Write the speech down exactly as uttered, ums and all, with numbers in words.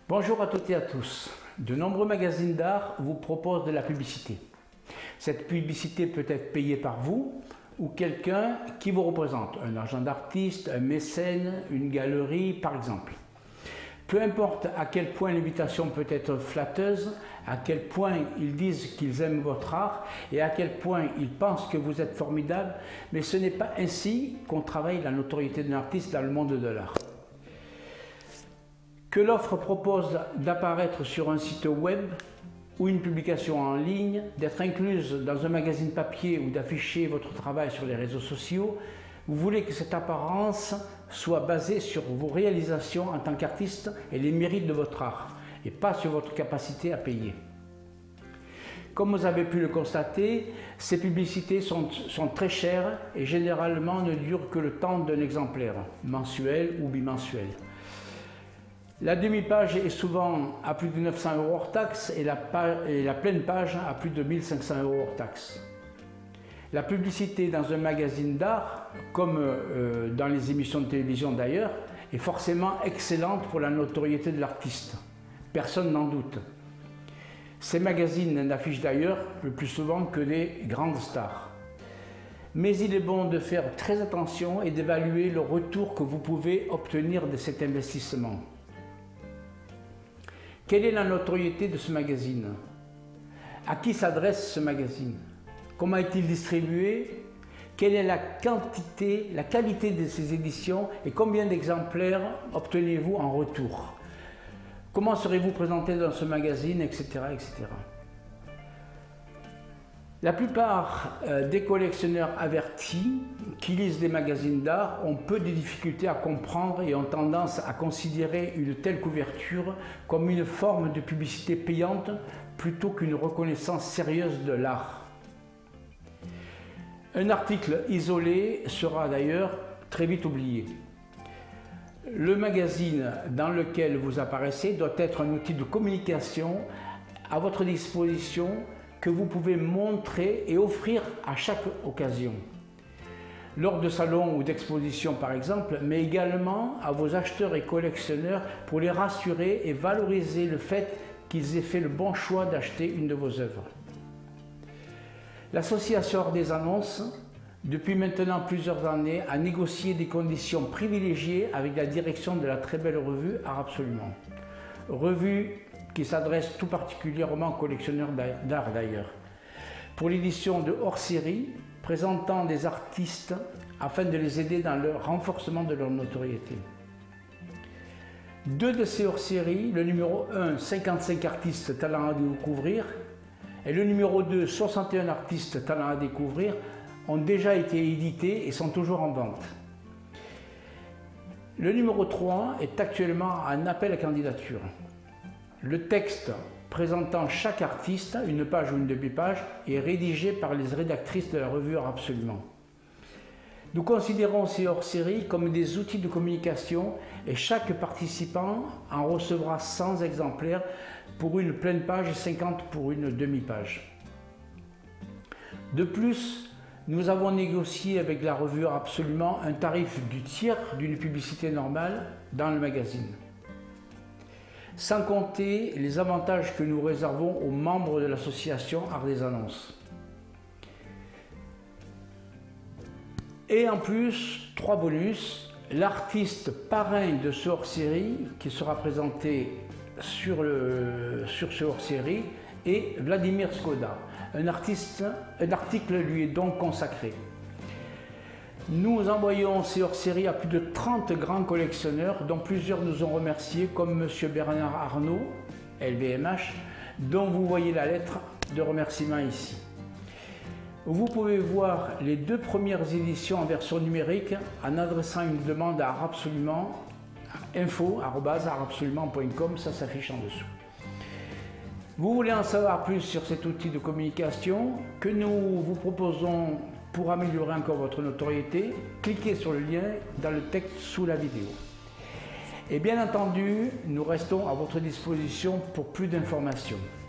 Bonjour à toutes et à tous. De nombreux magazines d'art vous proposent de la publicité. Cette publicité peut être payée par vous ou quelqu'un qui vous représente, un agent d'artiste, un mécène, une galerie par exemple. Peu importe à quel point l'invitation peut être flatteuse, à quel point ils disent qu'ils aiment votre art et à quel point ils pensent que vous êtes formidable, mais ce n'est pas ainsi qu'on travaille la notoriété d'un artiste dans le monde de l'art. Que l'offre propose d'apparaître sur un site web ou une publication en ligne, d'être incluse dans un magazine papier ou d'afficher votre travail sur les réseaux sociaux, vous voulez que cette apparence soit basée sur vos réalisations en tant qu'artiste et les mérites de votre art, et pas sur votre capacité à payer. Comme vous avez pu le constater, ces publicités sont, sont très chères et généralement ne durent que le temps d'un exemplaire, mensuel ou bimensuel. La demi-page est souvent à plus de neuf cents euros hors taxe et la, page, et la pleine page à plus de mille cinq cents euros hors taxe. La publicité dans un magazine d'art, comme euh, dans les émissions de télévision d'ailleurs, est forcément excellente pour la notoriété de l'artiste. Personne n'en doute. Ces magazines n'affichent d'ailleurs le plus souvent que des grandes stars. Mais il est bon de faire très attention et d'évaluer le retour que vous pouvez obtenir de cet investissement. Quelle est la notoriété de ce magazine? À qui s'adresse ce magazine? Comment est-il distribué? Quelle est la quantité, la qualité de ces éditions et combien d'exemplaires obtenez-vous en retour? Comment serez-vous présenté dans ce magazine, et cetera, et cetera. La plupart euh, des collectionneurs avertis qui lisent des magazines d'art ont peu de difficultés à comprendre et ont tendance à considérer une telle couverture comme une forme de publicité payante plutôt qu'une reconnaissance sérieuse de l'art. Un article isolé sera d'ailleurs très vite oublié. Le magazine dans lequel vous apparaissez doit être un outil de communication à votre disposition que vous pouvez montrer et offrir à chaque occasion. Lors de salons ou d'expositions par exemple, mais également à vos acheteurs et collectionneurs pour les rassurer et valoriser le fait qu'ils aient fait le bon choix d'acheter une de vos œuvres. L'association Art des Annonces, depuis maintenant plusieurs années, a négocié des conditions privilégiées avec la direction de la très belle revue Art Absolument. Revue qui s'adresse tout particulièrement aux collectionneurs d'art d'ailleurs, pour l'édition de hors-série présentant des artistes afin de les aider dans le renforcement de leur notoriété. Deux de ces hors-séries, le numéro un, cinquante-cinq artistes talents à découvrir, et le numéro deux, soixante et un artistes talents à découvrir, ont déjà été édités et sont toujours en vente. Le numéro trois est actuellement en appel à candidature. Le texte présentant chaque artiste, une page ou une demi-page, est rédigé par les rédactrices de la revue Art Absolument. Nous considérons ces hors-séries comme des outils de communication et chaque participant en recevra cent exemplaires pour une pleine page et cinquante pour une demi-page. De plus, nous avons négocié avec la revue Art Absolument un tarif du tiers d'une publicité normale dans le magazine. Sans compter les avantages que nous réservons aux membres de l'association Art des Annonces. Et en plus, trois bonus, l'artiste parrain de ce hors-série qui sera présenté sur, le, sur ce hors-série est Vladimir Skoda. Un, artiste, un article lui est donc consacré. Nous envoyons ces hors-séries à plus de trente grands collectionneurs, dont plusieurs nous ont remerciés, comme M. Bernard Arnault, L V M H, dont vous voyez la lettre de remerciement ici. Vous pouvez voir les deux premières éditions en version numérique en adressant une demande à Art Absolument, info arobase art absolument point com, ça s'affiche en dessous. Vous voulez en savoir plus sur cet outil de communication que nous vous proposons pour améliorer encore votre notoriété? Cliquez sur le lien dans le texte sous la vidéo. Et bien entendu, nous restons à votre disposition pour plus d'informations.